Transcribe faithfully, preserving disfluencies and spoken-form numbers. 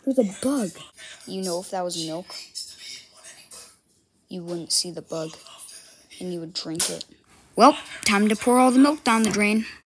There's a bug. You know, if that was milk, you wouldn't see the bug, and you would drink it. Well, time to pour all the milk down the drain.